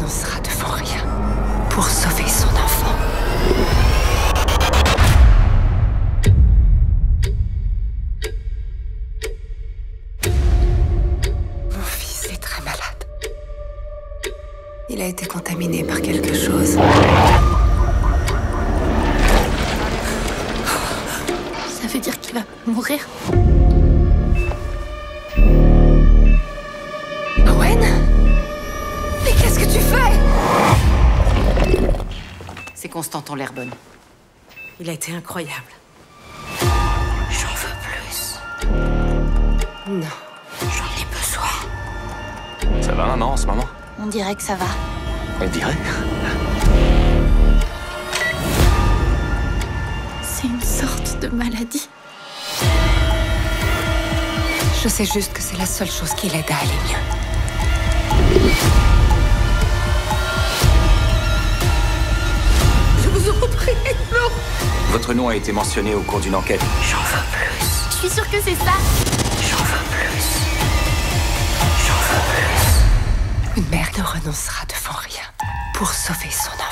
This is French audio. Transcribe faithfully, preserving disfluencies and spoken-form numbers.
renoncera devant rien pour sauver son enfant. Mon fils est très malade. Il a été contaminé par quelque chose. Ça veut dire qu'il va mourir? Owen? Mais qu'est-ce que tu fais? Ces Constantins ont l'air bonnes. Il a été incroyable. J'en veux plus. Non. J'en ai besoin. Ça va, non, en ce moment? On dirait que ça va. On dirait. C'est une sorte de maladie. Je sais juste que c'est la seule chose qui l'aide à aller mieux. Je vous en prie, non. Votre nom a été mentionné au cours d'une enquête. J'en veux plus. Je suis sûre que c'est ça. J'en veux plus. J'en veux plus. Une mère ne renoncera devant rien pour sauver son enfant.